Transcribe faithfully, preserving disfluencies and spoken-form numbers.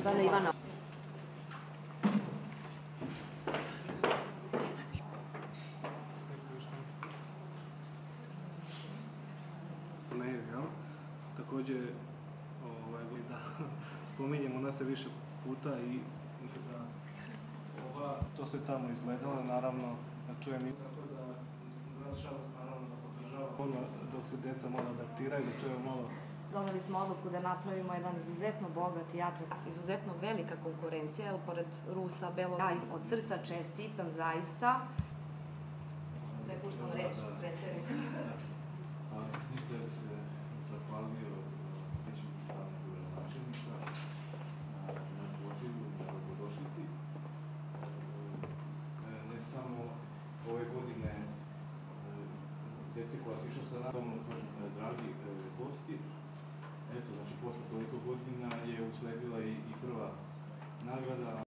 Ivana Ivana. Takođe, da spominjemo nas se više puta i da to se tamo izgledalo, naravno, da čujem i tako da nažalost, naravno, da podržava dok se deca malo adaptiraju, da čujemo malo. Doneli smo odluku da napravimo jedan izuzetno bogat i atraktivan, izuzetno velika konkurencija, jer pored Rusa, Belo, ja im od srca čestitam zaista. Prepuštam reč predsednika. Ništa je se zahvalio većim zamku gradonačelnika na pozivu i na dobrodošlici. Ne samo ove godine dece koja su išla sa nama, dragi gosti. Eto, znači, posle toliko godina je usledila i prva nagrada.